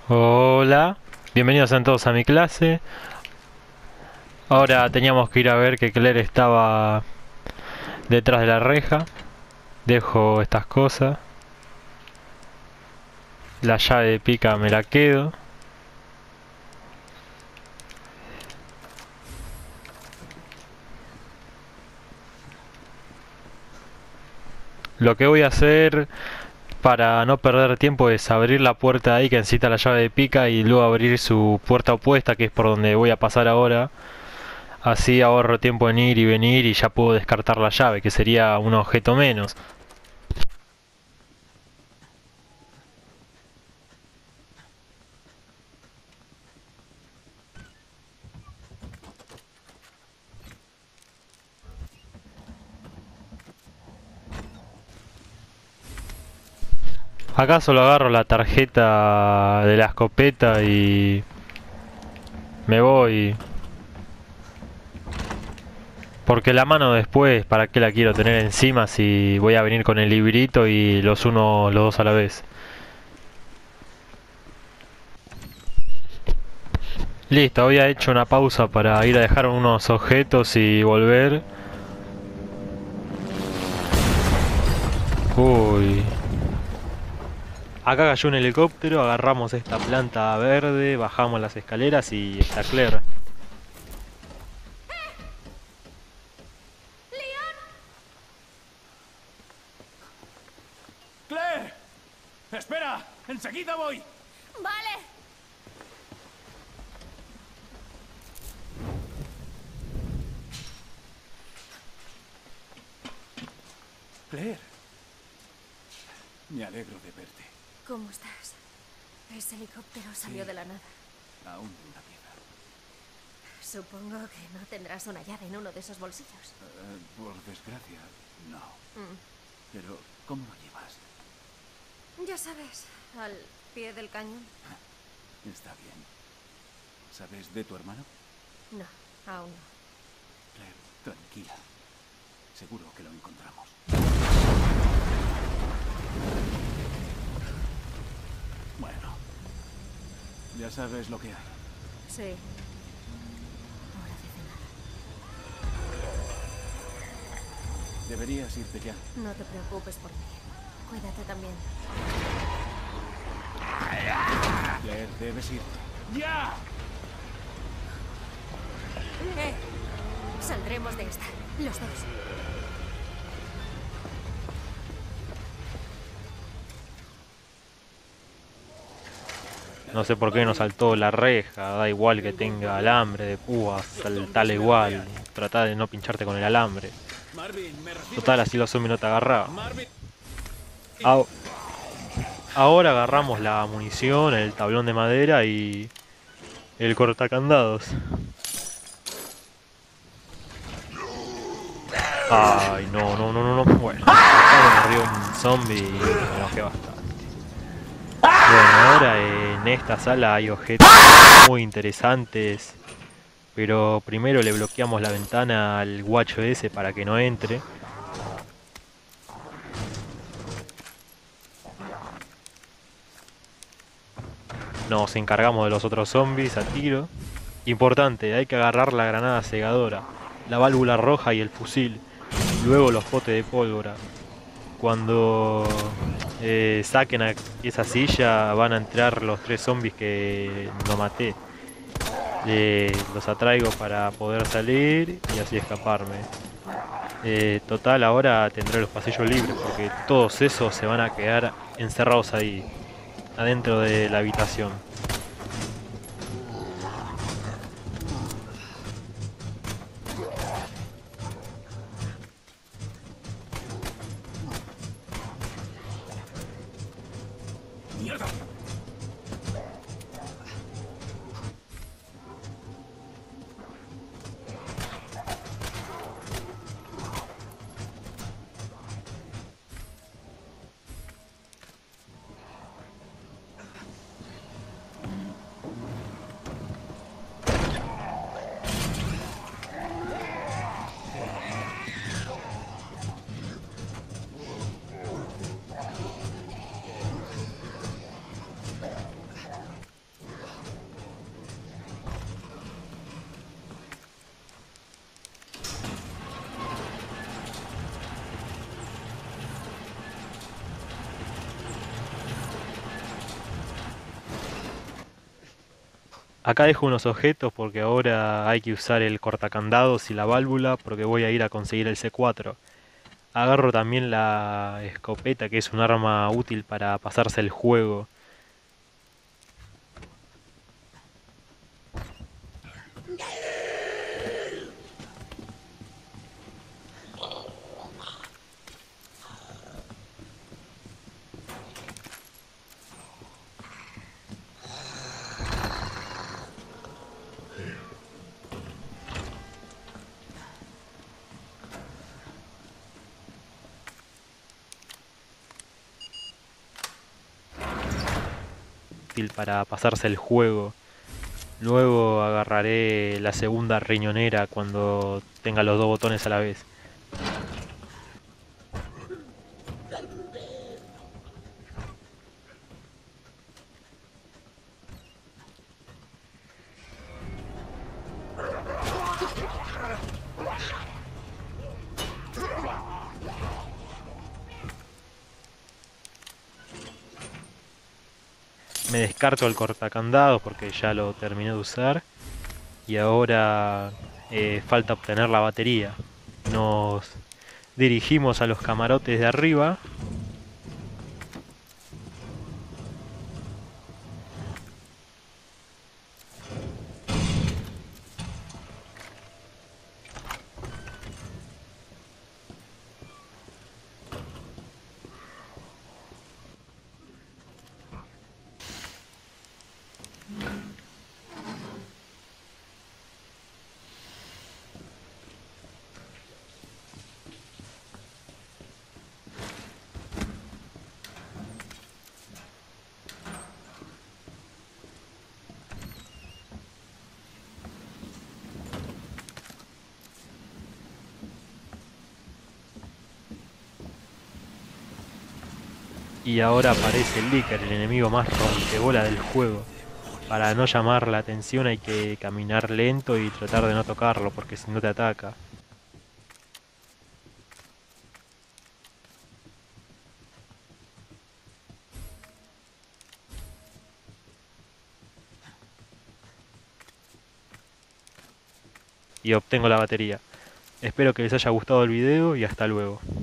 Hola, bienvenidos a todos a mi clase. Ahora teníamos que ir a ver que Claire estaba detrás de la reja. Dejo estas cosas. La llave de pica me la quedo. Lo que voy a hacer para no perder tiempo es abrir la puerta de ahí que necesita la llave de pica y luego abrir su puerta opuesta que es por donde voy a pasar ahora. Así ahorro tiempo en ir y venir y ya puedo descartar la llave, que sería un objeto menos. Acá solo agarro la tarjeta de la escopeta y me voy. Porque la mano después, ¿para qué la quiero tener encima si voy a venir con el librito y los uno, los dos a la vez? Listo, había hecho una pausa para ir a dejar unos objetos y volver. Uy. Acá cayó un helicóptero, agarramos esta planta verde, bajamos las escaleras y está Claire. ¡Claire! ¡Espera! ¡Enseguida voy! Vale. Claire. Me alegro de verte. ¿Cómo estás? Ese helicóptero salió de la nada. Aún de una pieza. Supongo que no tendrás una llave en uno de esos bolsillos. Por desgracia, no. Mm. Pero, ¿cómo lo llevas? Ya sabes, al pie del cañón. Está bien. ¿Sabes de tu hermano? No, aún no. Claire, tranquila. Seguro que lo encontramos. Bueno. Ya sabes lo que hay. Sí. Hora de cenar. Deberías irte ya. No te preocupes por mí. Cuídate también. Claire, debes irte. ¡Ya! Saldremos de esta, los dos. No sé por qué no saltó la reja, da igual que tenga alambre de púas, saltale igual, tratá de no pincharte con el alambre. Marvin, me recibes. Total, así los zombies no te agarraban. Marvin. Ah, ahora agarramos la munición, el tablón de madera y el cortacandados. Ay, no. Bueno, acá me mordió un zombie y me enojé bastante. Bueno, ahora en esta sala hay objetos muy interesantes. Pero primero le bloqueamos la ventana al guacho ese para que no entre. Nos encargamos de los otros zombies a tiro. Importante, hay que agarrar la granada cegadora, la válvula roja y el fusil. Luego los potes de pólvora. Cuando saquen a esa silla van a entrar los tres zombies que no maté. Los atraigo para poder salir y así escaparme. Total, ahora tendré los pasillos libres porque todos esos se van a quedar encerrados ahí, adentro de la habitación. ¡Mierda! Acá dejo unos objetos porque ahora hay que usar el cortacandados y la válvula porque voy a ir a conseguir el C4. Agarro también la escopeta, que es un arma útil para pasarse el juego. Útil para pasarse el juego. Luego agarraré la segunda riñonera cuando tenga los dos botones a la vez. Me descarto el cortacandado porque ya lo terminé de usar. Y ahora falta obtener la batería. Nos dirigimos a los camarotes de arriba. Y ahora aparece el Licker, el enemigo más rompebola del juego. Para no llamar la atención hay que caminar lento y tratar de no tocarlo, porque si no te ataca. Y obtengo la batería. Espero que les haya gustado el video y hasta luego.